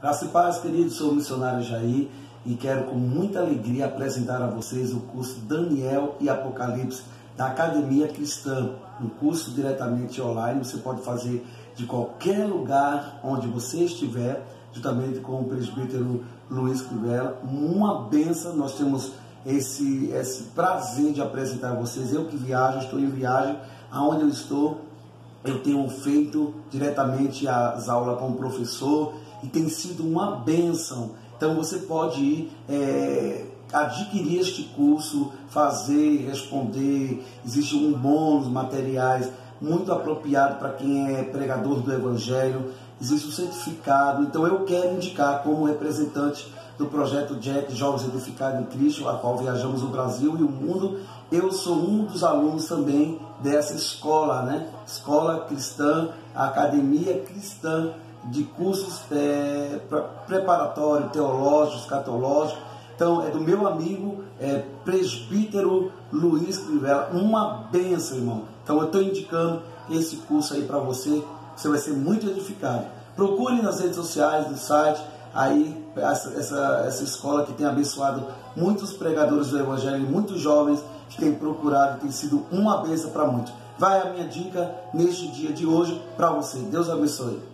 Graça e paz, queridos, sou o missionário Jair e quero com muita alegria apresentar a vocês o curso Daniel e Apocalipse da Academia Cristã, um curso diretamente online. Você pode fazer de qualquer lugar onde você estiver, juntamente com o presbítero Luiz Crivella. Uma benção, nós temos esse prazer de apresentar a vocês. Eu que viajo, estou em viagem, aonde eu estou, eu tenho feito diretamente as aulas com o professor e tem sido uma bênção. Então você pode ir adquirir este curso, fazer, responder. Existe um bônus, materiais muito apropriado para quem é pregador do Evangelho. Existe um certificado. Então eu quero indicar como representante do projeto Jack, Jovens Edificados em Cristo, a qual viajamos o Brasil e o mundo. Eu sou um dos alunos também dessa escola, né? Escola Cristã, Academia Cristã, de cursos preparatórios, teológicos, escatológicos. Então, é do meu amigo presbítero Luiz Crivella. Uma benção, irmão. Então, eu estou indicando esse curso aí para você. Você vai ser muito edificado. Procure nas redes sociais, no site, aí essa escola que tem abençoado muitos pregadores do Evangelho e muitos jovens que têm procurado, tem sido uma bênção para muitos. Vai a minha dica neste dia de hoje para você. Deus abençoe.